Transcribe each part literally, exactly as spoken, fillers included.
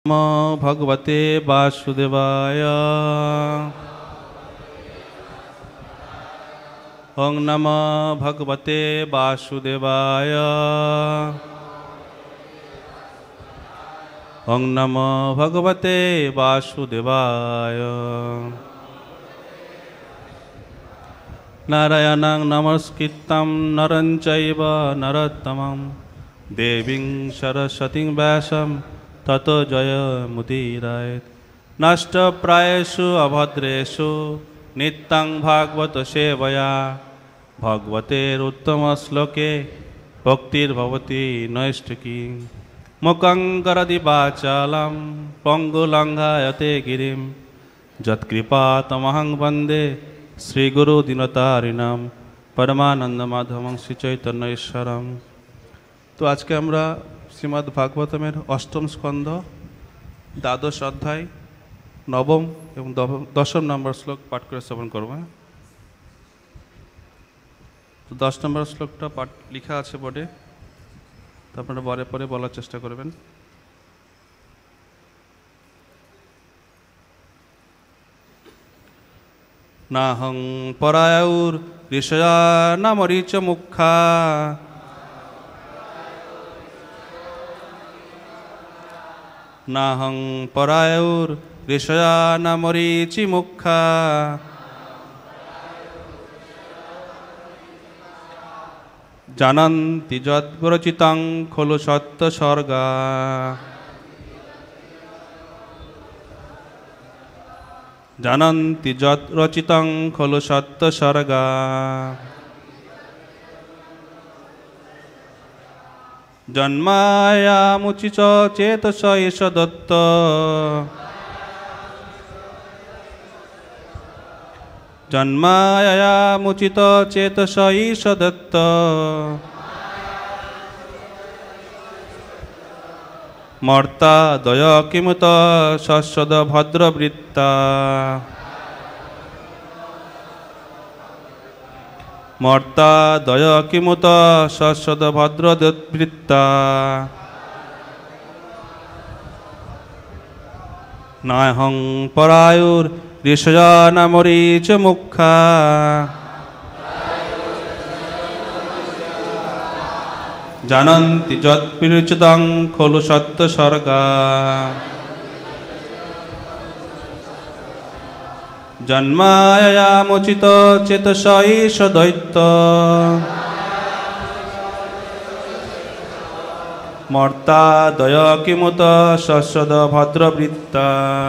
नमो भगवते वासुदेवाय। ओं नमो भगवते वासुदेवाय। ओं नमो भगवते वासुदेवाय। नारायणं नमस्कृतं नरं चैव नरोत्तमं देवीं सरस्वतीं व्यासं ततो जयमुदीरयेत्। नष्टप्रायेषु अभद्रेषु नित्यं भागवत सेवया भगवतेरुत्तमश्लोके भक्तिर्भवति नैष्ठिकी। मुखं करोति वाचालं पङ्गुलङ्घयते गिरिं यत्कृपातमहं वन्दे श्रीगुरुदीनतारिणं परमानन्दमाधवं श्रीचैतन्येश्वरं। तो आज के আমরা শ্রীমদ্ ভাগবতমের অষ্টম স্কন্ধ দ্বাদশ অধ্যায় নবম এবং দশম নম্বর শ্লোক পাঠ করে শ্রবণ করব। তো দশ নম্বর শ্লোকটা পাঠ লেখা আছে বোর্ডে, তো আপনারা পরে পরে বলার চেষ্টা করবেন। নাহং পরায়ুর ঋষয়া না মরিচ মুখা नाहं परायुर ऋषया न मरीचि मुखा जानन्ति यद्विरचितं खलु सत्य सर्गा जानन्ति यद्रचितं खलु सत्य सर्गा जन्मायामुचिच चेतस एष दत्त जन्मायामुचित चेतस एष दत्त मर्ता दय किमुत शश्वद भद्रवृत्ता मर्ता दय किमुत शश्वद भद्रवृत्ता नाहं परायुर ऋषया न मरीच मुखा जानन्ति यद्विरचितं खलु सत्य सर्गा जन्मायामुचित चेतस एष दैत्य मर्ता दय किमुत शश्वद भद्रवृत्ता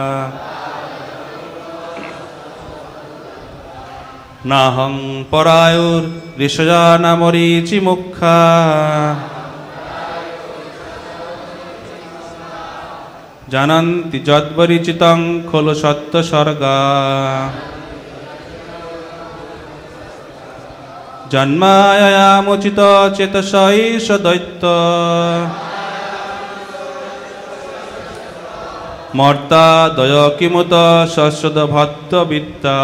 नाहं परायुर ऋषया न मरीचि मुखा जानन्ति यद्विरचितं खलु सत्य सर्गा जन्मायामुचित चेतस एष दैत्य मर्ता दय किमुत शश्वद भद्रवृत्ता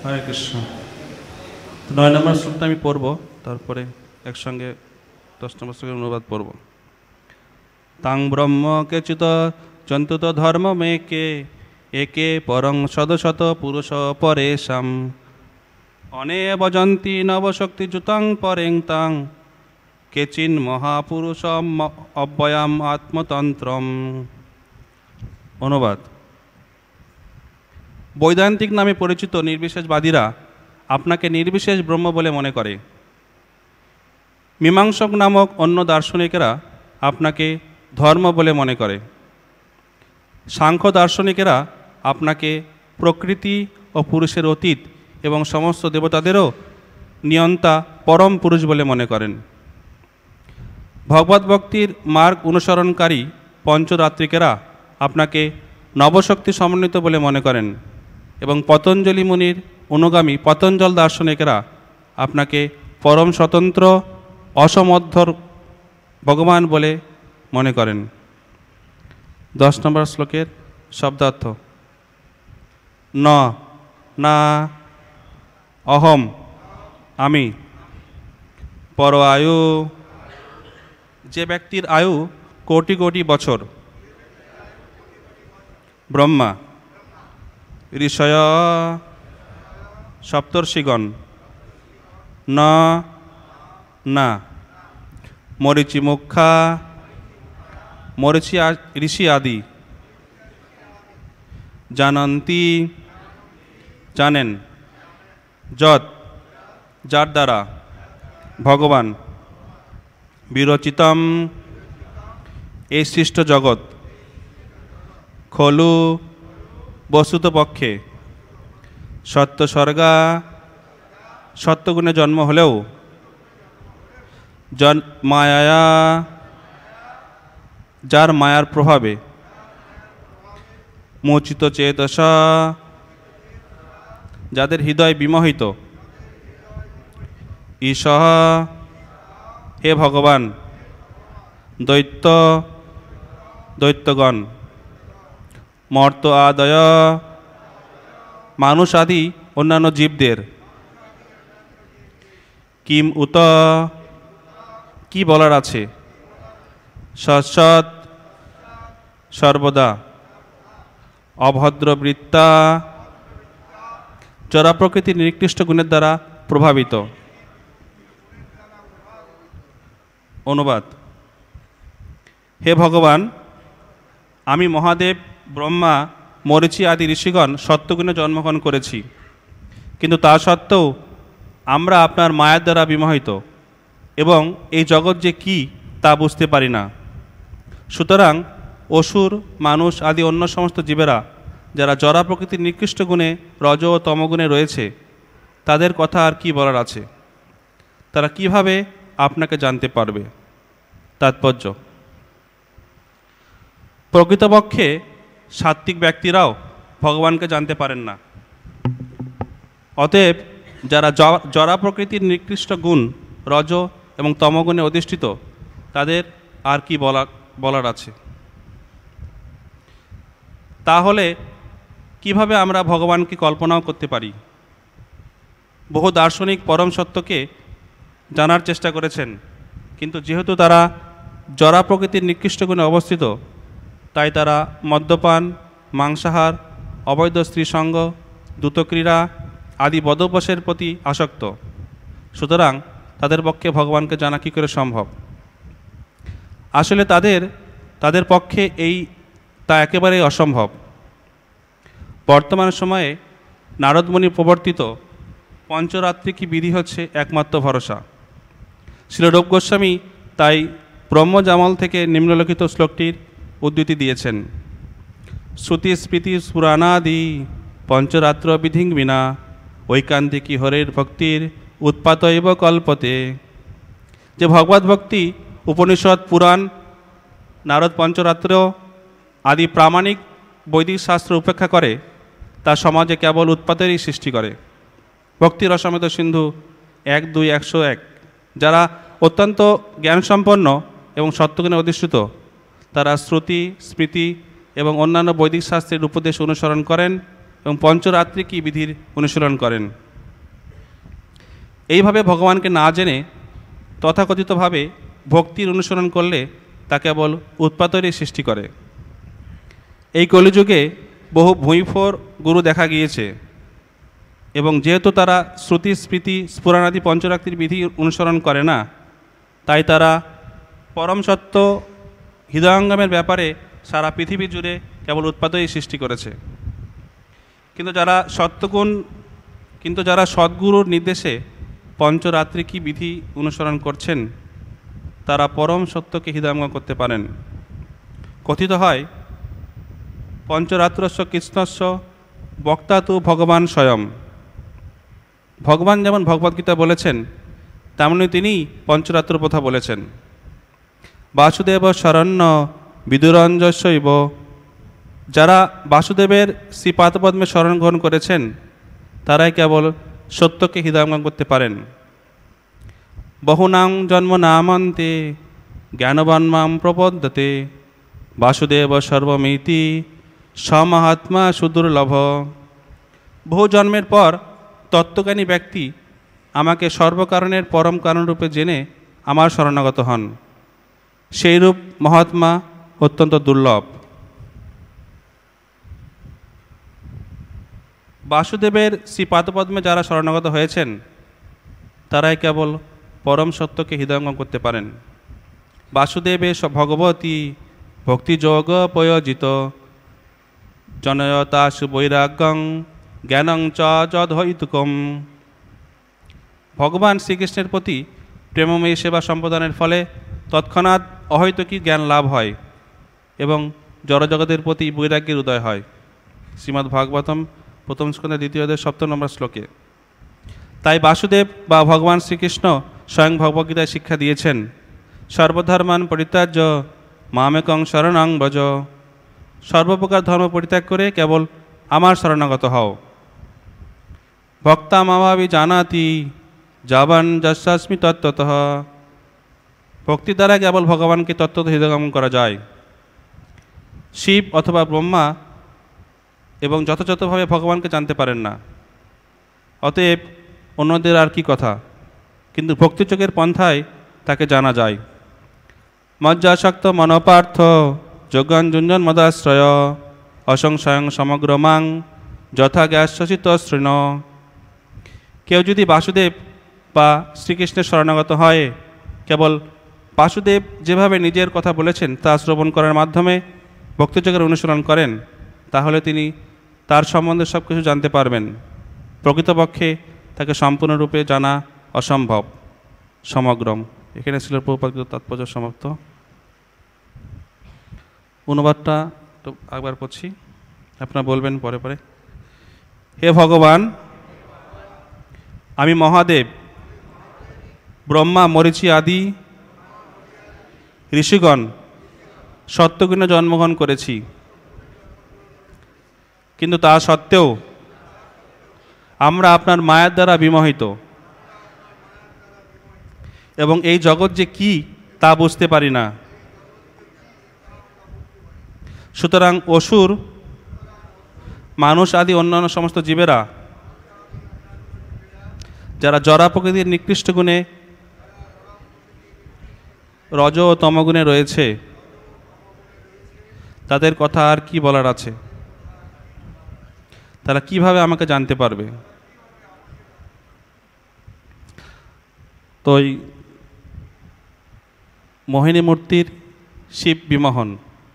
হরে কৃষ্ণ। নয় নম্বর শ্লোকটা আমি পড়ব, তারপরে একসঙ্গে দশ নম্বর শ্লোকের অনুবাদ পড়ব। তাং ব্রহ্ম কেচিত চন্তুত ধর্ম মেকে একে পরং শত পুরুষ পরেশাম অনে বজন্তি নবশক্তিযুতং পরেং তাং কেচিন মহাপুরুষ অব্যয়াম আত্মতন্ত্রম। অনুবাদ। বৈদান্তিক নামে পরিচিত নির্বিশেষবাদীরা আপনাকে নির্বিশেষ ব্রহ্ম বলে মনে করে। মীমাংসক নামক অন্য দার্শনিকেরা আপনাকে ধর্ম বলে মনে করে। সাংখ্য দার্শনিকেরা আপনাকে প্রকৃতি ও পুরুষের অতীত এবং সমস্ত দেবতাদেরও নিয়ন্তা পরম পুরুষ বলে মনে করেন। ভগবত ভক্তির মার্গ অনুসরণকারী পঞ্চরাত্রিকেরা আপনাকে নবশক্তি সমন্বিত বলে মনে করেন এবং পতঞ্জলি মুনির অনুগামী পতঞ্জল দার্শনিকেরা আপনাকে পরম স্বতন্ত্র অসমধ্বর ভগবান বলে মনে করেন। দশ নম্বর শ্লোকের শব্দার্থ। ন না অহম আমি, পর আয়ু যে ব্যক্তির আয়ু কোটি কোটি বছর, ব্রহ্মা ঋষয় সপ্তর্ষিগণ, ন না মরিচি মুখা মরিচি ঋষি আদি, জানন্তি জানেন, যৎ যার দ্বারা, ভগবান বিরচিতম এই সৃষ্ট জগৎ, খলু বস্তুতপক্ষে, সত্য স্বর্গা সত্যগুণে জন্ম হলেও, জন মায়া যার মায়ার প্রভাবে, মোচিত চেতসা যাদের হৃদয় বিমোহিত, ঈশ হে ভগবান, দৈত্য দৈত্যগণ, মর্ত আদয় মানুষ আদি অন্যান্য জীবদের, কিম উত কি বলার আছে, সৎ সর্বদা, অভদ্রবৃত্তা জরা প্রকৃতির নিকৃষ্ট গুণের দ্বারা প্রভাবিত। অনুবাদ। হে ভগবান, আমি মহাদেব ব্রহ্মা মরিচি আদি ঋষিগণ সত্যগুণে জন্মগ্রহণ করেছি, কিন্তু তা সত্ত্বেও আমরা আপনার মায়ার দ্বারা বিমোহিত এবং এই জগৎ যে কি তা বুঝতে পারি না। সুতরাং অসুর মানুষ আদি অন্য সমস্ত জীবেরা যারা জরা প্রকৃতির নিকৃষ্ট গুণে রজ ও তমগুণে রয়েছে তাদের কথা আর কি বলার আছে, তারা কিভাবে আপনাকে জানতে পারবে। তাৎপর্য। প্রকৃতপক্ষে সাত্ত্বিক ব্যক্তিরাও ভগবানকে জানতে পারেন না। অতএব যারা জরা প্রকৃতির নিকৃষ্ট গুণ রজ এবং তমগুণে অধিষ্ঠিত তাদের আর কি বলা বলার আছে। তাহলে কিভাবে আমরা ভগবানকে কল্পনাও করতে পারি। বহু দার্শনিক পরম সত্যকে জানার চেষ্টা করেছেন, কিন্তু যেহেতু তারা জরা প্রকৃতির নিকৃষ্ট গুণে অবস্থিত তাই তারা মদ্যপান, মাংসাহার, অবৈধ স্ত্রীসঙ্গ, দ্রুতক্রীড়া আদি বদভ্যাসের প্রতি আসক্ত। সুতরাং তাদের পক্ষে ভগবানকে জানা কী করে সম্ভব। আসলে তাদের তাদের পক্ষে এই তা একেবারেই অসম্ভব। বর্তমান সময়ে নারদমুনি প্রবর্তিত পঞ্চরাত্রিকী বিধি হচ্ছে একমাত্র ভরসা। শ্রী রূপ গোস্বামী তাই ব্রহ্মজামল থেকে নিম্নলিখিত শ্লোকটির উদ্ধৃতি দিয়েছেন। শ্রুতি স্মৃতি পুরাণাদি পঞ্চরাত্র বিধিং বিনা ঐকান্তিকী হরের ভক্তির উৎপাতৈব কল্পতে। যে ভগবত ভক্তি উপনিষদ, পুরাণ, নারদ পঞ্চরাত্র আদি প্রামাণিক বৈদিক শাস্ত্র উপেক্ষা করে তা সমাজে কেবল উৎপাতেরই সৃষ্টি করে। ভক্তি রসামৃত সিন্ধু এক দুই একশো এক। যারা অত্যন্ত জ্ঞানসম্পন্ন এবং সত্যগুণে অধিষ্ঠিত তারা শ্রুতি, স্মৃতি এবং অন্যান্য বৈদিক শাস্ত্রের উপদেশ অনুসরণ করেন এবং পঞ্চরাত্রি কি বিধির অনুশীলন করেন। এইভাবে ভগবানকে না জেনে তথাকথিতভাবে ভক্তির অনুসরণ করলে তা কেবল উৎপাতেরই সৃষ্টি করে। এই কলিযুগে বহু ভূঁইফোর গুরু দেখা গিয়েছে এবং যেহেতু তারা শ্রুতি স্মৃতি স্ফুরণাদি পঞ্চরাত্রির বিধি অনুসরণ করে না, তাই তারা পরম সত্য হৃদয়ঙ্গমের ব্যাপারে সারা পৃথিবী জুড়ে কেবল উৎপাতই সৃষ্টি করেছে। কিন্তু যারা সত্যগুণ কিন্তু যারা সদ্গুরুর নির্দেশে পঞ্চরাত্রি কি বিধি অনুসরণ করছেন, তারা পরম সত্যকে হৃদয়ঙ্গম করতে পারেন। কথিত হয়, পঞ্চরাত্রস্য কৃষ্ণস্য বক্তা তু ভগবান স্বয়ং। ভগবান যেমন ভগবদ্গীতা বলেছেন, তেমনি তিনি পঞ্চরাত্র কথা বলেছেন। বাসুদেব শরণ্য বিদুরঞ্জস্বৈব। যারা বাসুদেবের শ্রীপাদপদ্মে শরণ গ্রহণ করেছেন, তারাই কেবল সত্যকে হৃদয়ঙ্গম করতে পারেন। বহুনাং জন্ম নামান্তে জ্ঞানবান্মাম প্রপদ্যতে বাসুদেব সর্বমিতি সমহাত্মা সুদুর্লভ। বহু জন্মের পর তত্ত্বজ্ঞানী ব্যক্তি আমাকে সর্বকারণের পরম কারণরূপে জেনে আমার শরণাগত হন। সেইরূপ মহাত্মা অত্যন্ত দুর্লভ। বাসুদেবের শ্রীপাদপদ্মে যারা শরণাগত হয়েছেন, তারাই কেবল পরম সত্যকে হৃদয়ঙ্গম করতে পারেন। বাসুদেবে ভগবতী ভক্তিযোগ প্রয়োজিত জনয়তা সুবৈরাগ্যং জ্ঞানং চ যদ্বৈতুকম। ভগবান শ্রীকৃষ্ণের প্রতি প্রেমময়ী সেবা সম্পাদনের ফলে তৎক্ষণাৎ অহৈতুকী জ্ঞান লাভ হয় এবং জড়জগতের প্রতি বৈরাগ্যের উদয় হয়। শ্রীমদ্ ভাগবতম প্রথম স্কন্ধের দ্বিতীয় অধ্যায় সপ্তম নম্বর শ্লোকে। তাই বাসুদেব বা ভগবান শ্রীকৃষ্ণ স্বয়ং ভগবদ্গীতায় শিক্ষা দিয়েছেন, সর্বধর্মান পরিত্যাজ্য মামেকং শরণং ব্রজ। সর্বপ্রকার ধর্ম পরিত্যাগ করে কেবল আমার শরণাগত হও। ভক্তা মামাবি জানাতি যাবান যস্যাস্মি তত্ত্বতঃ। ভক্তি দ্বারা কেবল ভগবানকে তত্ত্বত হৃদয়ঙ্গম করা যায়। শিব অথবা ব্রহ্মা এবং যথাযথভাবে ভগবানকে জানতে পারেন না, অতএব অন্যদের আর কি কথা, কিন্তু ভক্তিযোগের পন্থায় তাকে জানা যায়। মজ্জাসক্ত মনোপার্থ যোগাঞ্জুঞ্জন মদাশ্রয় অসংশয়ং সমগ্র মাং যথা গ্যাসচিত শৃণ। কেউ যদি বাসুদেব বা শ্রীকৃষ্ণের শরণাগত হয়, কেবল বাসুদেব যেভাবে নিজের কথা বলেছেন তা শ্রবণ করার মাধ্যমে ভক্তিযোগের অনুসরণ করেন, তাহলে তিনি তার সম্বন্ধে সব কিছু জানতে পারবেন। প্রকৃতপক্ষে তাকে সম্পূর্ণরূপে জানা অসম্ভব। সমগ্রম। এখানে ছিল প্রভুপাদের তাৎপর্য সমাপ্ত। অনুবাদটা তো একবার পড়ছি, আপনারা বলবেন পরে পরে। হে ভগবান, আমি মহাদেব, ব্রহ্মা, মরীচি আদি ঋষিগণ সত্যগুণে জন্মগ্রহণ করেছি, কিন্তু তা সত্ত্বেও আমরা আপনার মায়ার দ্বারা বিমোহিত এবং এই জগৎ যে কি তা বুঝতে পারি না। সুতরাং অসুর, মানুষ আদি অন্যান্য সমস্ত জীবেরা যারা জড়া প্রকৃতির নিকৃষ্ট গুণে রজ ও তমগুণে রয়েছে, তাদের কথা আর কি বলার আছে? তারা কিভাবে আমাকে জানতে পারবে? তো এই মোহিনী মূর্তির শিব বিমোহন,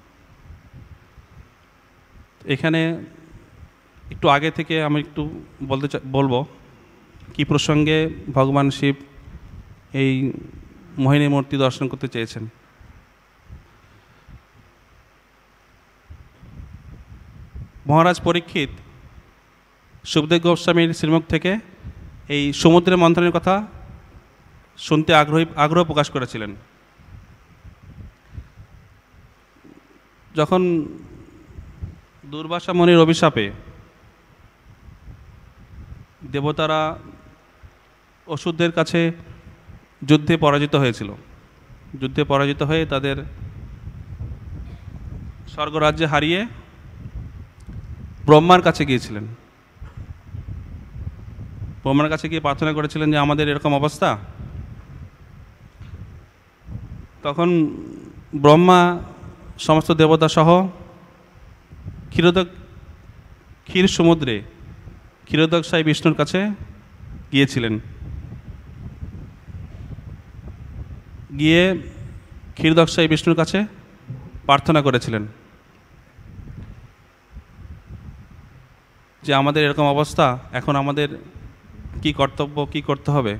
এখানে একটু আগে থেকে আমি একটু বলতে বলবো কি প্রসঙ্গে ভগবান শিব এই মোহিনী মূর্তি দর্শন করতে চেয়েছেন। মহারাজ পরীক্ষিত সুখদেব গোস্বামীর শ্রীমুখ থেকে এই সমুদ্রের মন্থনের কথা শুনতে আগ্রহী আগ্রহ প্রকাশ করেছিলেন। যখন দুর্বাসা মুনির অভিশাপে দেবতারা অসুরদের কাছে যুদ্ধে পরাজিত হয়েছিল, যুদ্ধে পরাজিত হয়ে তাদের স্বর্গরাজ্যে হারিয়ে ব্রহ্মার কাছে গিয়েছিলেন, ব্রহ্মার কাছে গিয়ে প্রার্থনা করেছিলেন যে আমাদের এরকম অবস্থা। তখন ব্রহ্মা সমস্ত দেবতা সহ ক্ষীরোদক ক্ষীর সমুদ্রে ক্ষীরোদকশায়ী বিষ্ণুর কাছে গিয়েছিলেন। গিয়ে ক্ষীরোদকশায়ী বিষ্ণুর কাছে প্রার্থনা করেছিলেন যে আমাদের এরকম অবস্থা, এখন আমাদের কি কর্তব্য, কি করতে হবে।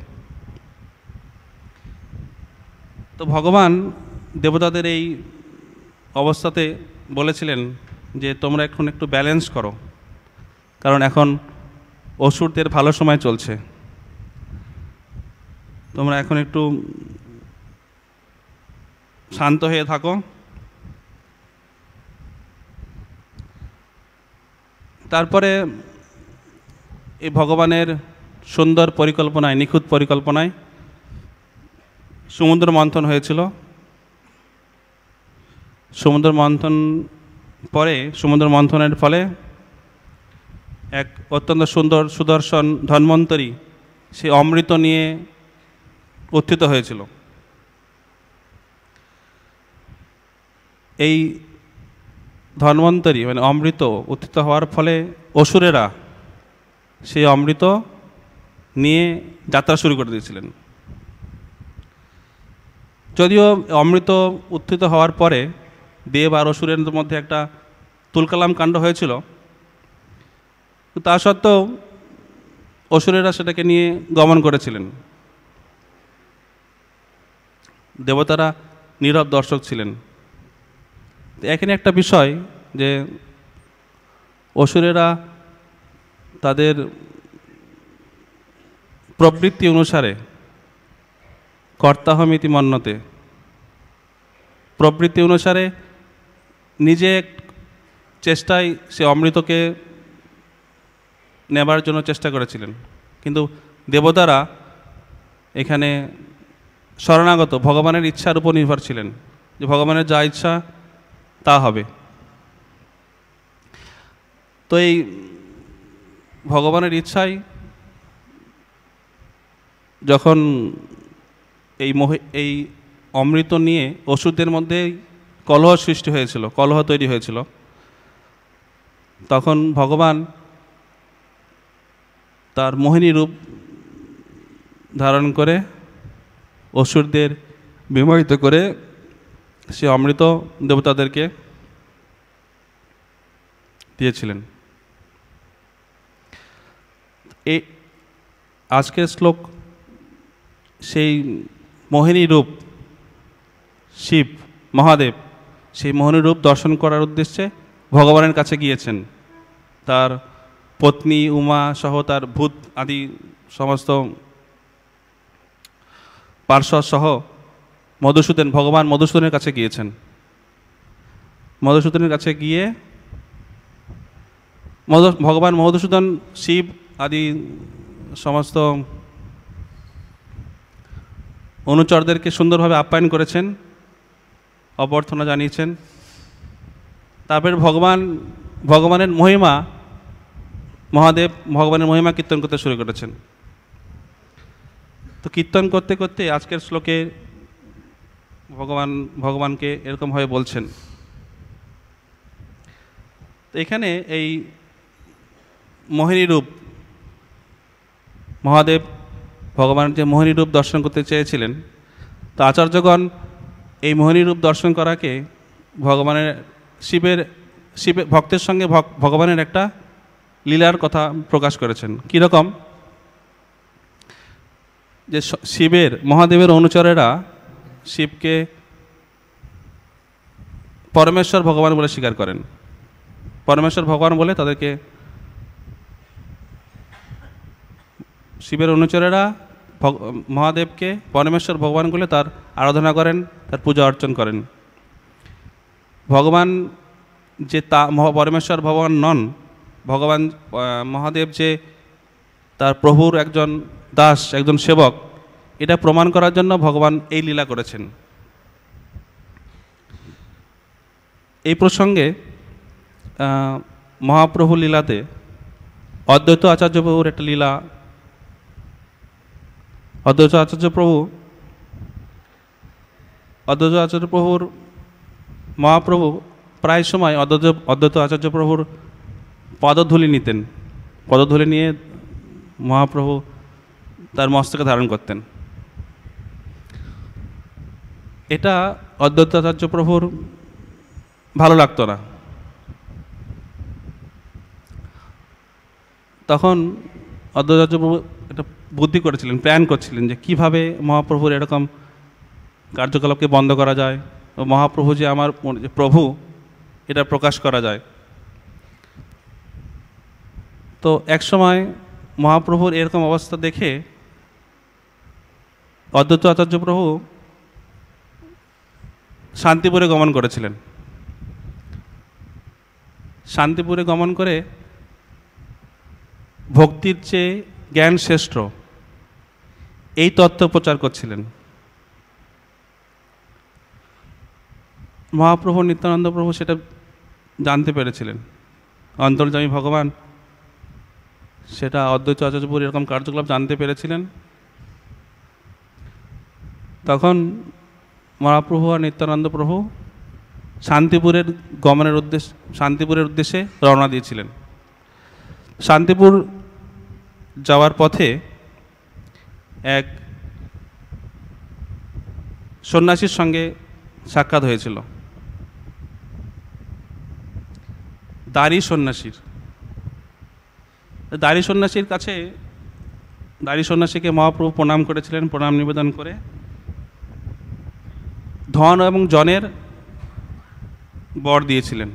তো ভগবান দেবতাদের এই অবস্থাতে বলেছিলেন যে তোমরা এখন একটু ব্যালেন্স করো, কারণ এখন অসুরদের ভালো সময় চলছে, তোমরা এখন একটু শান্ত হয়ে থাকো। তারপরে এই ভগবানের সুন্দর পরিকল্পনায়, নিখুঁত পরিকল্পনায় সমুদ্র মন্থন হয়েছিল। সমুদ্র মন্থন পরে সমুদ্র মন্থনের ফলে এক অত্যন্ত সুন্দর সুদর্শন ধন্বন্তরী সে অমৃত নিয়ে উত্থিত হয়েছিল। এই ধন্বন্তরী মানে অমৃত উত্থিত হওয়ার ফলে অসুরেরা সেই অমৃত নিয়ে যাত্রা শুরু করে দিয়েছিলেন। যদিও অমৃত উত্থিত হওয়ার পরে দেব আর অসুরের মধ্যে একটা তুলকালাম কাণ্ড হয়েছিল, তা সত্ত্বেও অসুরেরা সেটাকে নিয়ে গমন করেছিলেন। দেবতারা নীরব দর্শক ছিলেন। এখানে একটা বিষয় যে অসুরেরা তাদের প্রবৃত্তি অনুসারে কর্তাহমিতি মন্যতে, প্রবৃত্তি অনুসারে নিজে চেষ্টায় সে অমৃতকে নেবার জন্য চেষ্টা করেছিলেন, কিন্তু দেবতারা এখানে শরণাগত ভগবানের ইচ্ছার উপর নির্ভর ছিলেন, যে ভগবানের যা ইচ্ছা তা হবে। তো এই ভগবানের ইচ্ছাই যখন এই মোহ এই অমৃত নিয়ে অসুরদের মধ্যে কলহ সৃষ্টি হয়েছিল, কলহ তৈরি হয়েছিল, তখন ভগবান তার মোহিনী রূপ ধারণ করে অসুরদের বিমোহিত করে সে অমৃত দেবতাদেরকে দিয়েছিলেন। এই আজকের শ্লোক সেই মোহিনী রূপ শিব মহাদেব সেই মোহিনী রূপ দর্শন করার উদ্দেশ্যে ভগবানের কাছে গিয়েছেন। তার পত্নী উমা সহ তার ভূত আদি সমস্ত পার্শ্বদ সহ মধুসূদন ভগবান মধুসূদনের কাছে গিয়েছেন। মধুসূদনের কাছে গিয়ে মধু ভগবান মধুসূদন শিব আদি সমস্ত অনুচরদেরকে সুন্দরভাবে আপ্যায়ন করেছেন, অভ্যর্থনা জানিয়েছেন। তারপরে ভগবান ভগবানের মহিমা মহাদেব ভগবানের মহিমা কীর্তন করতে শুরু করেছেন। তো কীর্তন করতে করতে আজকের শ্লোকে ভগবান ভগবানকে এরকমভাবে বলছেন। তো এখানে এই মোহিনী রূপ মহাদেব ভগবানের যে মোহিনী রূপ দর্শন করতে চেয়েছিলেন, তো আচার্যগণ এই মোহিনী রূপ দর্শন করাকে ভগবানের শিবের শিবের ভক্তের সঙ্গে ভগবানের একটা লীলার কথা প্রকাশ করেছেন। কীরকম, যে শিবের মহাদেবের অনুচরেরা শিবকে পরমেশ্বর ভগবান বলে স্বীকার করেন। পরমেশ্বর ভগবান বলে তাদেরকে শিবের অনুচরেরা মহাদেবকে পরমেশ্বর ভগবান বলে তার আরাধনা করেন, তার পূজা অর্চন করেন। ভগবান যে তা পরমেশ্বর ভগবান নন, ভগবান মহাদেব যে তার প্রভুর একজন দাস, একজন সেবক, এটা প্রমাণ করার জন্য ভগবান এই লীলা করেছেন। এই প্রসঙ্গে মহাপ্রভু লীলাতে অদ্বৈত আচার্য প্রভুর একটা লীলা। অদ্বৈত আচার্য প্রভু অদ্বৈত আচার্য প্রভুর মহাপ্রভু প্রায় সময় অদ্বৈত অদ্বৈত আচার্য প্রভুর পদধূলি নিতেন। পদধূলি নিয়ে মহাপ্রভু তার মস্তকে ধারণ করতেন। এটা অদ্বৈত আচার্য প্রভুর ভালো লাগতো না। তখন অদ্বৈত আচার্য প্রভু একটা বুদ্ধি করেছিলেন, প্ল্যান করছিলেন যে কীভাবে মহাপ্রভুর এরকম কার্যকলাপকে বন্ধ করা যায় ও মহাপ্রভু যে আমার প্রভু এটা প্রকাশ করা যায়। তো এক সময় মহাপ্রভুর এরকম অবস্থা দেখে অদ্বৈত আচার্য প্রভু শান্তিপুরে গমন করেছিলেন। শান্তিপুরে গমন করে ভক্তির চেয়ে জ্ঞান শ্রেষ্ঠ এই তত্ত্ব প্রচার করছিলেন। মহাপ্রভু নিত্যানন্দ প্রভু সেটা জানতে পেরেছিলেন। অন্তর্যামী ভগবান সেটা অদ্বৈত আচার্য প্রভুর এরকম কার্যকলাপ জানতে পেরেছিলেন। তখন মহাপ্রভু আর নিত্যানন্দ প্রভু শান্তিপুরের গমনের উদ্দেশ্যে শান্তিপুরের উদ্দেশ্যে রওনা দিয়েছিলেন। শান্তিপুর যাওয়ার পথে এক সন্ন্যাসীর সঙ্গে সাক্ষাৎ হয়েছিল, দাড়ি সন্ন্যাসীর। দাড়ি সন্ন্যাসীর কাছে দাড়ি সন্ন্যাসীকে মহাপ্রভু প্রণাম করেছিলেন। প্রণাম নিবেদন করে ধন এবং জনের বর দিয়েছিলেন।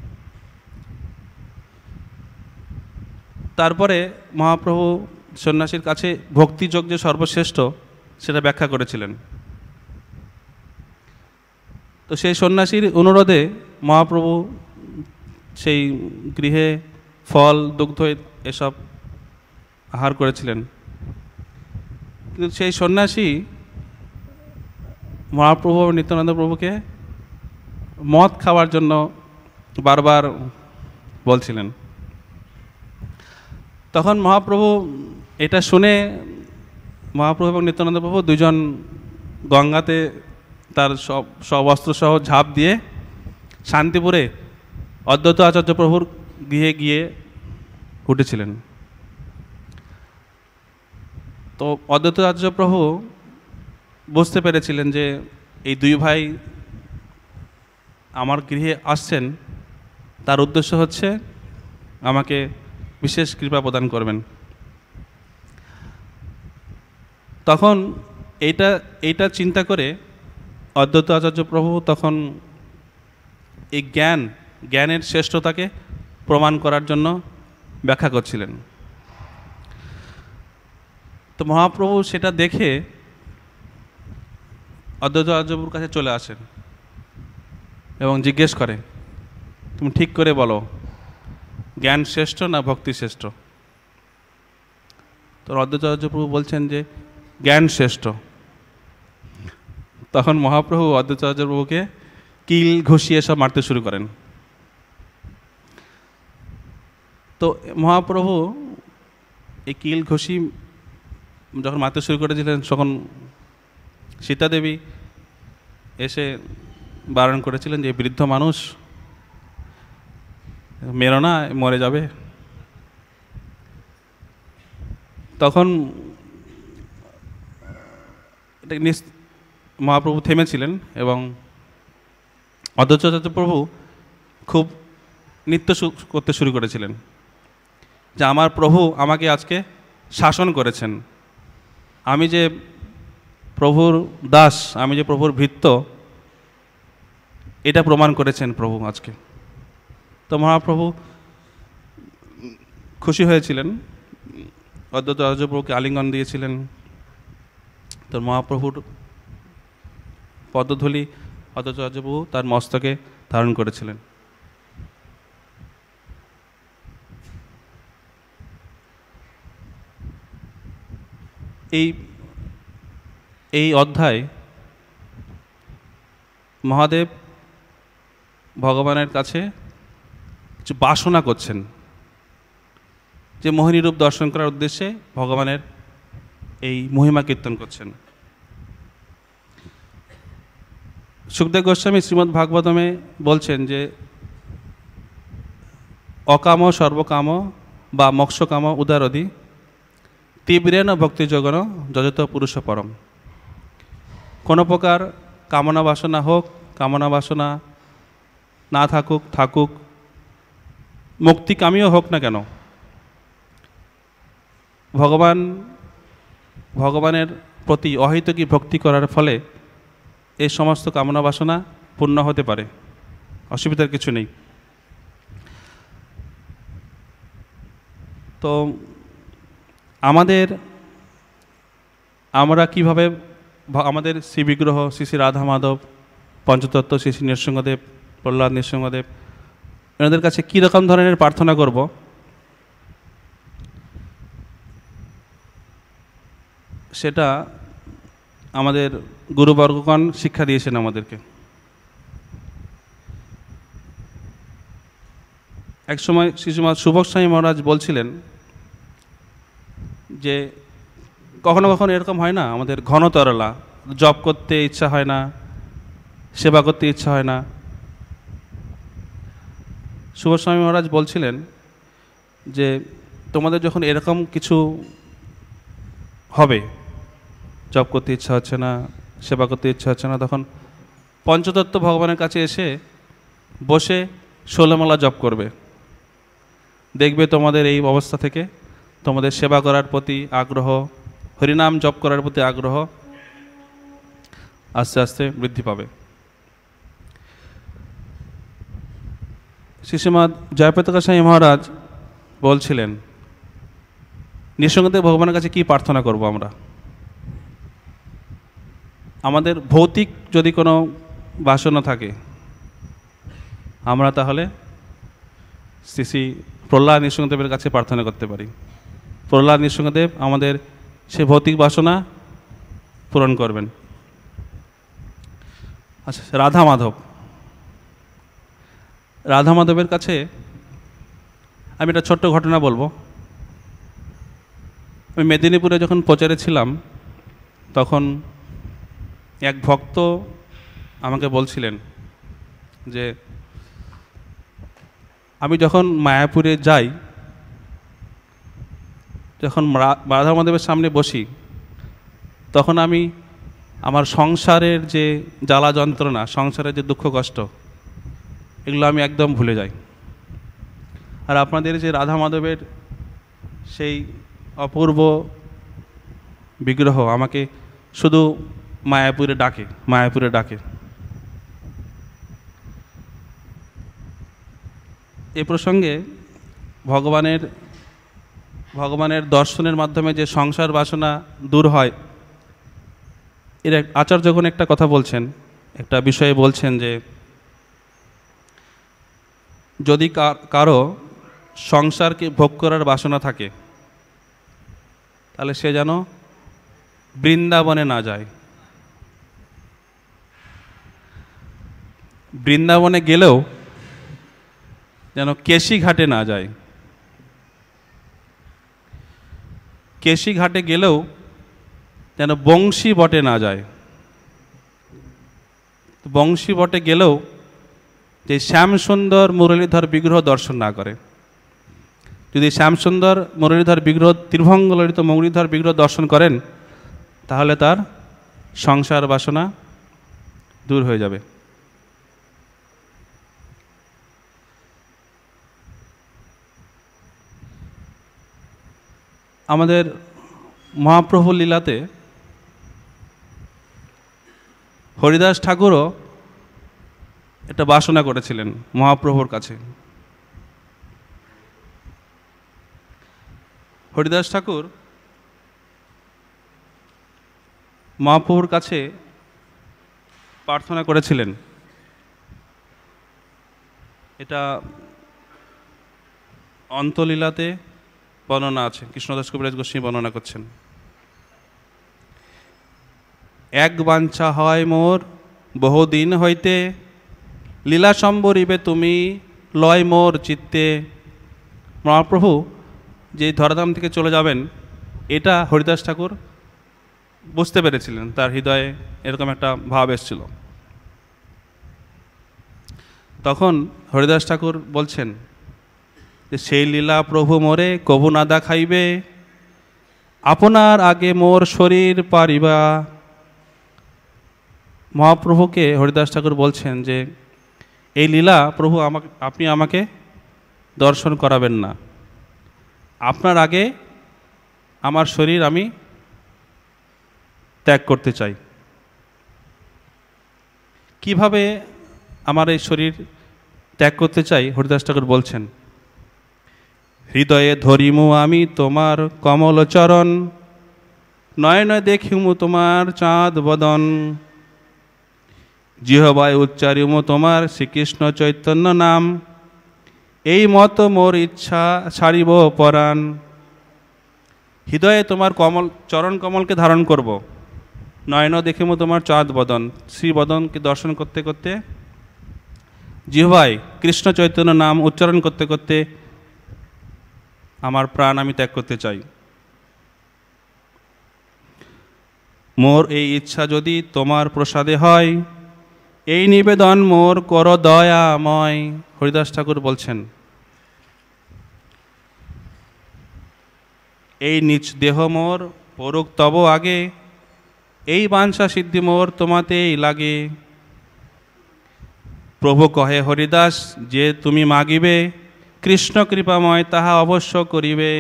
তারপরে মহাপ্রভু সন্ন্যাসীর কাছে ভক্তিযোগ যে সর্বশ্রেষ্ঠ সেটা ব্যাখ্যা করেছিলেন। তো সেই সন্ন্যাসীর অনুরোধে মহাপ্রভু সেই গৃহে ফল দুগ্ধ এসব আহার করেছিলেন। কিন্তু সেই সন্ন্যাসী মহাপ্রভু নিত্যানন্দ প্রভুকে মদ খাওয়ার জন্য বারবার বলছিলেন। তখন মহাপ্রভু এটা শুনে মহাপ্রভু এবং নিত্যানন্দ প্রভু দুজন গঙ্গাতে তার সব সব অস্ত্রসহ ঝাঁপ দিয়ে শান্তিপুরে অদ্বৈত আচার্য প্রভুর গৃহে গিয়ে উঠেছিলেন। তো অদ্বৈত আচার্য প্রভু বুঝতে পেরেছিলেন যে এই দুই ভাই আমার গৃহে আসছেন, তার উদ্দেশ্য হচ্ছে আমাকে বিশেষ কৃপা প্রদান করবেন। তখন এইটা এইটা চিন্তা করে অদ্বৈত আচার্য প্রভু তখন এই জ্ঞান জ্ঞানের শ্রেষ্ঠতাকে প্রমাণ করার জন্য ব্যাখ্যা করছিলেন। তো মহাপ্রভু সেটা দেখে অদ্বৈত আচার্য প্রভুর কাছে চলে আসেন এবং জিজ্ঞেস করে, তুমি ঠিক করে বলো জ্ঞান শ্রেষ্ঠ না ভক্তি শ্রেষ্ঠ? তো অদ্বৈত আচার্য প্রভু বলছেন যে জ্ঞান শ্রেষ্ঠ। তখন মহাপ্রভু অদ্বৈত আচার্য প্রভুকে কিল ঘষিয়ে সব মারতে শুরু করেন। তো মহাপ্রভু এই কিল ঘষি যখন মারতে শুরু করেছিলেন তখন সীতা দেবী এসে বারণ করেছিলেন যে বৃদ্ধ মানুষ, মেরো না, মরে যাবে। তখন এটা মহাপ্রভু থেমেছিলেন এবং অদ্বৈত আচার্য প্রভু খুব নৃত্য করতে শুরু করেছিলেন যে আমার প্রভু আমাকে আজকে শাসন করেছেন, আমি যে প্রভুর দাস, আমি যে প্রভুর ভৃত্য, এটা প্রমাণ করেছেন প্রভু আজকে। তো মহাপ্রভু খুশি হয়েছিলেন, অদ্বৈত আচার্য প্রভুকে আলিঙ্গন দিয়েছিলেন। তো মহাপ্রভুর পদধূলি অদ্বৈত আচার্য প্রভু তার মস্তকে ধারণ করেছিলেন। এই এই অধ্যায় মহাদেব ভগবানের কাছে কিছু কিছু বাসনা করছেন, যে মোহিনী রূপ দর্শন করার উদ্দেশ্যে ভগবানের এই মহিমা কীর্তন করছেন। সুখদেব গোস্বামী শ্রীমদ্ ভাগবতমে বলছেন যে অকাম সর্বকাম বা মোক্ষকাম উদারধি তীব্রেণ ভক্তিযোগন যজত পুরুষ পরম। কোনো প্রকার কামনা বাসনা হোক, কামনা বাসনা না থাকুক থাকুক মুক্তিকামীও হোক না কেন, ভগবান ভগবানের প্রতি অহৈতুকী ভক্তি করার ফলে এই সমস্ত কামনা বাসনা পূর্ণ হতে পারে, অসুবিধার কিছু নেই। তো আমাদের আমরা কিভাবে আমাদের শ্রী বিগ্রহ শ্রী শ্রী রাধা মাধব, পঞ্চতত্ত্ব শ্রী শ্রী নৃসিংহদেব, প্রহ্লাদ নৃসিংহদেব, এনাদের কাছে কীরকম ধরনের প্রার্থনা করব, সেটা আমাদের গুরুবর্গগণ শিক্ষা দিয়েছেন আমাদেরকে। এক সময় শ্রীমৎ সুভগ স্বামী মহারাজ বলছিলেন যে কখনো কখনো এরকম হয় না, আমাদের ঘনতরলা, জপ করতে ইচ্ছা হয় না, সেবা করতে ইচ্ছা হয় না। সুভগ স্বামী মহারাজ বলছিলেন যে তোমাদের যখন এরকম কিছু হবে, জপ করতে ইচ্ছা হচ্ছে না, সেবা করতে ইচ্ছা হচ্ছে না, তখন পঞ্চতত্ত্ব ভগবানের কাছে এসে বসে ষোলমালা জপ করবে। দেখবে তোমাদের এই অবস্থা থেকে তোমাদের সেবা করার প্রতি আগ্রহ, হরিনাম জপ করার প্রতি আগ্রহ আস্তে আস্তে বৃদ্ধি পাবে। শ্রীশ্রীমৎ জয়প্রতাপ স্বামী মহারাজ বলছিলেন নৃসিংহদেব ভগবানের কাছে কি প্রার্থনা করব আমরা? আমাদের ভৌতিক যদি কোনো বাসনা থাকে, আমরা তাহলে শ্রী শ্রী প্রহ্লাদ নৃসিংহদেবের কাছে প্রার্থনা করতে পারি। প্রহ্লাদ নৃসিংহদেব আমাদের সে ভৌতিক বাসনা পূরণ করবেন। আচ্ছা, রাধা মাধব, রাধা মাধবের কাছে আমি একটা ছোট্ট ঘটনা বলবো। আমি মেদিনীপুরে যখন প্রচারে ছিলাম তখন এক ভক্ত আমাকে বলছিলেন যে আমি যখন মায়াপুরে যাই, যখন রাধা মাধবের সামনে বসি, তখন আমি আমার সংসারের যে জ্বালা যন্ত্রণা, সংসারের যে দুঃখ কষ্ট, এগুলো আমি একদম ভুলে যাই। আর আপনাদের যে রাধা মাধবের সেই অপূর্ব বিগ্রহ আমাকে শুধু মায়াপুরে ডাকে, মায়াপুরে ডাকে। এ প্রসঙ্গে ভগবানের ভগবানের দর্শনের মাধ্যমে যে সংসার বাসনা দূর হয়, এর আচার্যগণ একটা কথা বলছেন, একটা বিষয়ে বলছেন যে যদি কারো সংসারকে ভোগ করার বাসনা থাকে তাহলে সে যেন বৃন্দাবনে না যায়। বৃন্দাবনে গেলেও যেন কেশি ঘাটে না যায়। কেশি ঘাটে গেলেও যেন বংশী বটে না যায়। বংশী বটে গেলেও যে শ্যামসুন্দর মুরলীধর বিগ্রহ দর্শন না করে। যদি শ্যামসুন্দর মুরলীধর বিগ্রহ, ত্রিভঙ্গ ললিত মুরলীধর বিগ্রহ দর্শন করেন, তাহলে তার সংসার বাসনা দূর হয়ে যাবে। আমাদের মহাপ্রভু লীলাতে হরিদাস ঠাকুরও একটা বাসনা করেছিলেন মহাপ্রভুর কাছে। হরিদাস ঠাকুর মহাপ্রভুর কাছে প্রার্থনা করেছিলেন, এটা অন্তলীলাতে বর্ণনা আছে, কৃষ্ণদাস কবিরাজ গোস্বামী বর্ণনা করছেন। এক বাঞ্ছা হয় মোর বহুদিন হইতে, লীলা সম্বরিবে তুমি লয় মোর চিত্তে। মহাপ্রভু যে ধরাধাম থেকে চলে যাবেন এটা হরিদাস ঠাকুর বুঝতে পেরেছিলেন, তার হৃদয়ে এরকম একটা ভাব এসেছিল। তখন হরিদাস ঠাকুর বলছেন যে সেই লীলা প্রভু মোরে কবু না দেখাইবে, আপনার আগে মোর শরীর পারিবা। মহাপ্রভুকে হরিদাস ঠাকুর বলছেন যে এই লীলা প্রভু আমাকে আপনি আমাকে দর্শন করাবেন না, আপনার আগে আমার শরীর আমি ত্যাগ করতে চাই। কিভাবে আমার এই শরীর ত্যাগ করতে চাই হরিদাস ঠাকুর বলছেন, হৃদয়ে ধরিমু আমি তোমার কমল চরণ, নয় নয় দেখিমু তোমার চাঁদ বদন, জিহবায় উচ্চারিমু তোমার শ্রীকৃষ্ণ চৈতন্য নাম, এই মত মোর ইচ্ছা ছাড়িব পরাণ। হৃদয়ে তোমার কমল চরণ কমলকে ধারণ করব, নয়ন দেখিমু তোমার চাঁদ বদন, শ্রী বদনকে দর্শন করতে করতে, জিহ্বায় কৃষ্ণ চৈতন্য নাম উচ্চারণ করতে করতে আমার প্রাণ আমি ত্যাগ করতে চাই। মোর এই ইচ্ছা যদি তোমার প্রসাদে হয়, এই নিবেদন মোর কর দয়াময়। হরিদাস ঠাকুর বলছেন এই নিজ দেহ মোর পরুক তব আগে, এই বাঞ্ছা সিদ্ধি মোর তোমাতেই লাগে। প্রভু কহে হরিদাস যে তুমি মাগিবে, কৃষ্ণ কৃপাময় তাহা অবশ্য করিবে।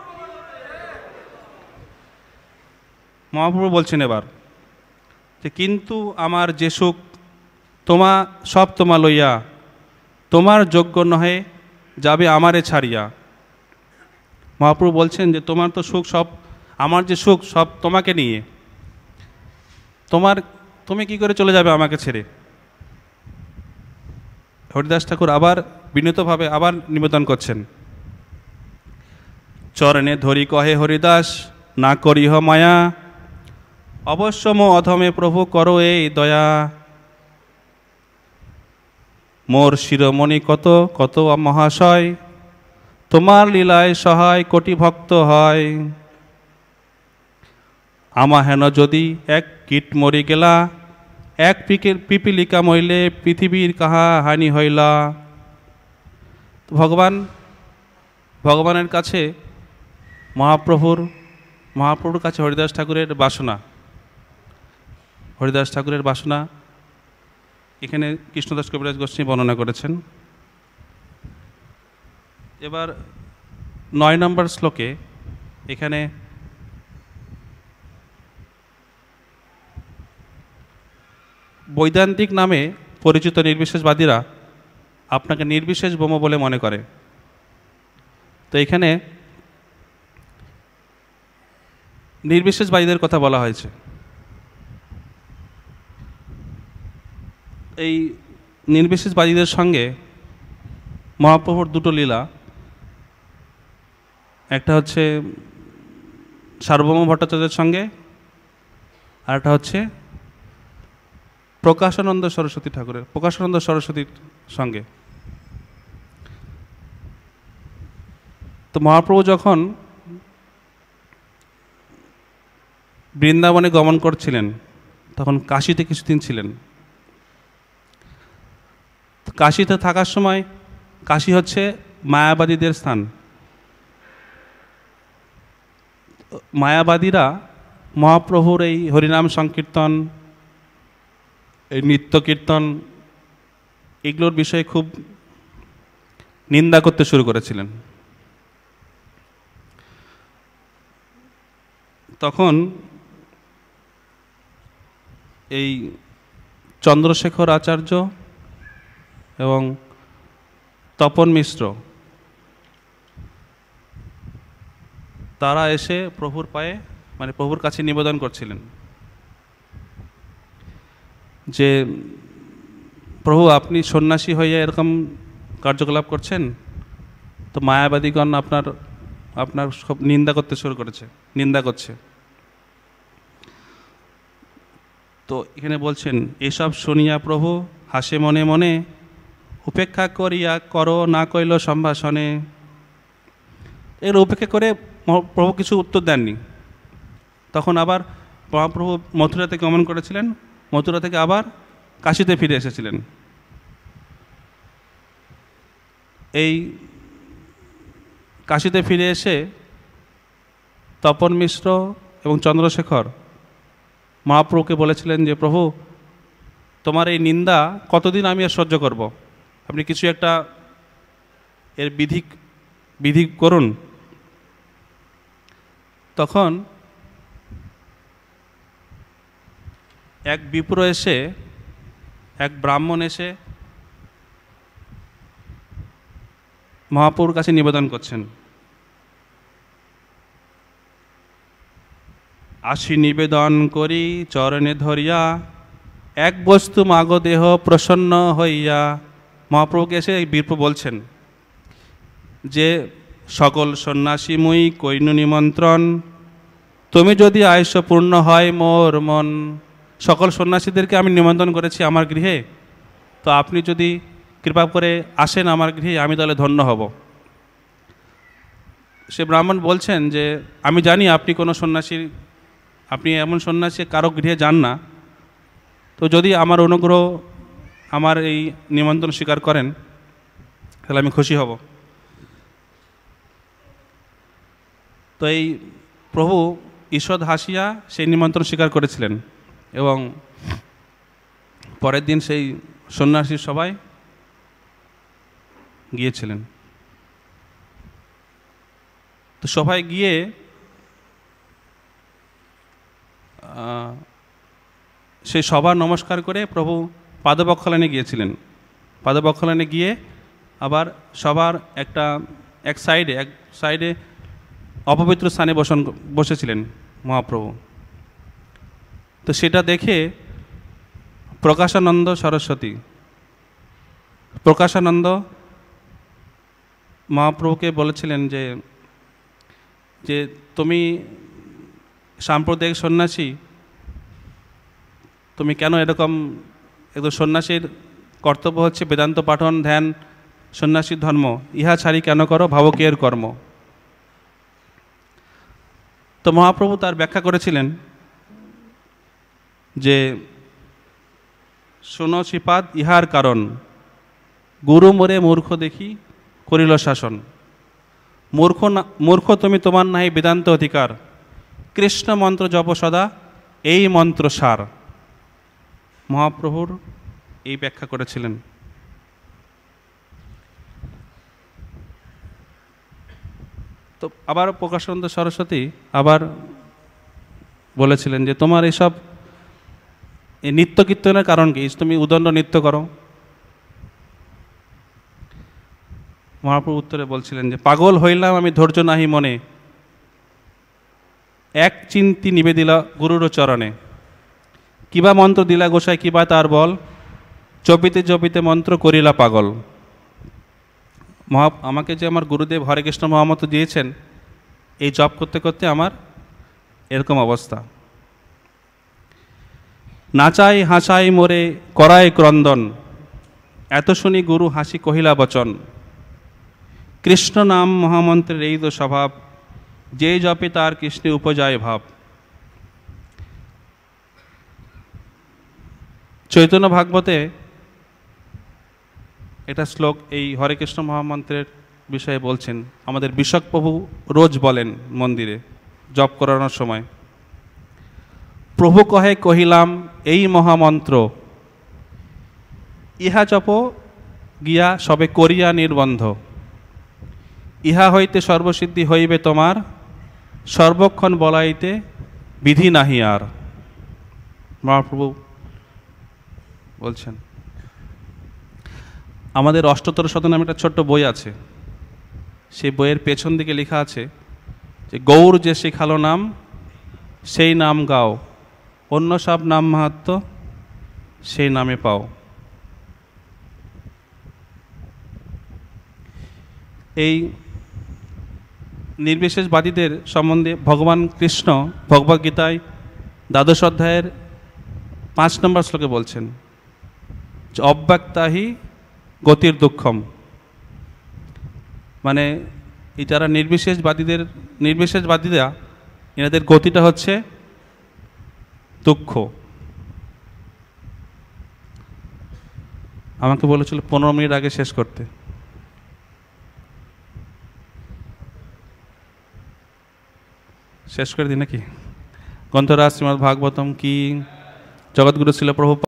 মহাপ্রভু বলছেন এবার যে কিন্তু আমার যে সুখ তোমা সব তোমা লইয়া, তোমার যোগ্য নহে যাবে আমারে ছাড়িয়া। মহাপ্রভু বলছেন যে তোমার তো সুখ সব, আমার যে সুখ সব তোমাকে নিয়ে, তোমার তুমি কি করে চলে যাবে আমাকে ছেড়ে। হরিদাস ঠাকুর আবার বিনীতভাবে আবার নিবেদন করছেন, চরণে ধরি কহে হরিদাস না করিহ মায়া, অবশ্য মো অধমে প্রভু করো এই দয়া। মোর শিরোমণি কত কত মহাশয়, তোমার লীলায় সহায় কোটি ভক্ত হয়। আমা হেন যদি এক কীট মরি গেলা, এক পিপিলিকা মইলে পৃথিবীর কাহা হানি হইলা। ভগবান ভগবানের কাছে মহাপ্রভুর মহাপ্রভুর কাছে হরিদাস ঠাকুরের বাসনা, হরিদাস ঠাকুরের বাসনা এখানে কৃষ্ণদাস কবিরাজ গোস্বামী বর্ণনা করেছেন। এবার নয় নম্বর শ্লোকে এখানে বৈদান্তিক নামে পরিচিত নির্বিশেষবাদীরা আপনাকে নির্বিশেষ ব্রহ্ম বলে মনে করে। তো এখানে নির্বিশেষবাদীদের কথা বলা হয়েছে। এই নির্বিশেষবাদীদের সঙ্গে মহাপ্রভুর দুটো লীলা, একটা হচ্ছে সার্বভৌম ভট্টাচার্যের সঙ্গে, আর একটা হচ্ছে প্রকাশানন্দ সরস্বতী ঠাকুরের প্রকাশানন্দ সরস্বতীর সঙ্গে। তো মহাপ্রভু যখন বৃন্দাবনে গমন করছিলেন তখন কাশীতে কিছুদিন ছিলেন। কাশীতে থাকার সময়, কাশী হচ্ছে মায়াবাদীদের স্থান। মায়াবাদীরা মহাপ্রভুর এই হরিনাম সংকীর্তন, এই নৃত্য কীর্তন, এগুলোর বিষয়ে খুব নিন্দা করতে শুরু করেছিলেন। তখন এই চন্দ্রশেখর আচার্য এবং তপন মিশ্র তারা এসে প্রভুর পায়ে মানে প্রভুর কাছে নিবেদন করছিলেন যে প্রভু আপনি সন্ন্যাসী হয়ে এরকম কার্যকলাপ করছেন, তো মায়াবাদীগণ আপনার আপনার সব নিন্দা করতে শুরু করেছে নিন্দা করছে। তো এখানে বলছেন এসব শুনিয়া প্রভু হাসে মনে মনে, উপেক্ষা করিয়া করো না কইল সম্ভাষণে। এর উপেক্ষা করে প্রভু কিছু উত্তর দেননি। তখন আবার মহাপ্রভু মথুরা থেকে গমন করেছিলেন, মথুরা থেকে আবার কাশীতে ফিরে এসেছিলেন। এই কাশীতে ফিরে এসে তপন মিশ্র এবং চন্দ্রশেখর মহাপ্রভুকে বলেছিলেন যে প্রভু, তোমার এই নিন্দা কতদিন আমি আর সহ্য করব, আপনি কিছু একটা এর বিধি বিধি করুন। তখন এক বিপ্র এসে, এক ব্রাহ্মণ এসে মহাপ্রভুর কাছে নিবেদন করছেন, আসি নিবেদন করি চরণে ধরিয়া, এক বস্তু মাগ দেহ প্রসন্ন হইয়া। মহাপ্রভুকে এসে এই বিপ্র বলছেন যে সকল সন্ন্যাসী মুই কইনু নিমন্ত্রণ, তুমি যদি আয়ুষ্য পূর্ণ হয় মোর মন। সকল সন্ন্যাসীদেরকে আমি নিমন্ত্রণ করেছি আমার গৃহে, তো আপনি যদি কৃপা করে আসেন আমার গৃহে, আমি তাহলে ধন্য হব। সে ব্রাহ্মণ বলছেন যে আমি জানি আপনি কোনো সন্ন্যাসী, আপনি এমন সন্ন্যাসী কারো গৃহে যান না, তো যদি আমার অনুগ্রহ আমার এই নিমন্ত্রণ স্বীকার করেন তাহলে আমি খুশি হব। তো এই প্রভু ঈষৎ হাসিয়া সেই নিমন্ত্রণ স্বীকার করেছিলেন এবং পরের দিন সেই সন্ন্যাসীর সবাই গিয়েছিলেন। তো সবাই গিয়ে সেই সভা নমস্কার করে প্রভু পাদবক্ষালনে গিয়েছিলেন। পাদবক্ষালনে গিয়ে আবার সবার একটা এক সাইডে এক সাইডে অপবিত্র স্থানে বসন বসেছিলেন মহাপ্রভু। তো সেটা দেখে প্রকাশানন্দ সরস্বতী প্রকাশানন্দ মহাপ্রভুকে বলেছিলেন যে যে তুমি সাম্প্রদায়িক সন্ন্যাসী, তুমি কেন এরকম, একদম সন্ন্যাসীর কর্তব্য হচ্ছে বেদান্ত পাঠন ধ্যান, সন্ন্যাসীর ধর্ম, ইহা ছাড়ি কেন করো ভাবকের কর্ম। তো মহাপ্রভু তার ব্যাখ্যা করেছিলেন যে শোনো শ্রীপাদ, ইহার কারণ গুরু মোরে মূর্খ দেখি করিল শাসন। মূর্খ না মূর্খ তুমি, তোমার নাই বেদান্ত অধিকার, কৃষ্ণ মন্ত্র জপ সদা এই মন্ত্র সার। মহাপ্রভুর এই ব্যাখ্যা করেছিলেন। তো আবার প্রকাশানন্দ সরস্বতী আবার বলেছিলেন যে তোমার এইসব এই নিত্য কীর্তনের কারণ কি, তুমি উদণ্ড নৃত্য করো। মহাপ্রভু উত্তরে বলছিলেন যে পাগল হইলাম আমি ধৈর্য নাহি মনে, এক চিন্তি নিবেদিলা গুরুর চরণে। কিবা মন্ত্র দিলা গোসাই কিবা তার বল, জপিতে জপিতে মন্ত্র করিলা পাগল। মহা আমাকে যে আমার গুরুদেব হরে কৃষ্ণ মহামন্ত্র দিয়েছেন, এই জপ করতে করতে আমার এরকম অবস্থা। নাচাই হাসাই মোরে করায় ক্রন্দন, এত শুনি গুরু হাসি কহিলা বচন। কৃষ্ণ নাম মহামন্ত্রের এই তো স্বভাব, যে জপে তার কৃষ্ণে উপজায় ভাব। চৈতন্য ভাগবতে এটা শ্লোক এই হরে কৃষ্ণ মহামন্ত্রের বিষয়ে বলছেন। আমাদের বিশক প্রভু রোজ বলেন মন্দিরে জপ করানোর সময়, প্রভু কহে কহিলাম এই মহামন্ত্র, ইহা জপ গিয়া সবে করিয়া নির্বন্ধ। ইহা হইতে সর্বসিদ্ধি হইবে তোমার, সর্বক্ষণ বলাইতে বিধি নাহি আর। মহাপ্রভু বলছেন। আমাদের অষ্টতর শতক নামে একটা ছোট্ট বই আছে, সেই বইয়ের পেছন দিকে লেখা আছে যে গৌর যে শিখালো নাম সেই নাম গাও, অন্য সব নাম মাহাত্ম্য সেই নামে পাও। এই নির্বিশেষবাদীদের সম্বন্ধে ভগবান কৃষ্ণ ভগবদ্গীতায় দ্বাদশ অধ্যায়ের পাঁচ নম্বর শ্লোকে বলছেন যে অব্যক্তাহি গতির দুঃখম। মানে এই যারা নির্বিশেষবাদীদের নির্বিশেষবাদীরা এনাদের গতিটা হচ্ছে দুঃখ। আমাকে বলেছিল পনেরো মিনিট আগে শেষ করতে। শেষ করে দিই নাকি? গ্রন্থরাজ শ্রীমদ্ ভাগবতম কি, জগৎগুরু শিল প্রভুপাদ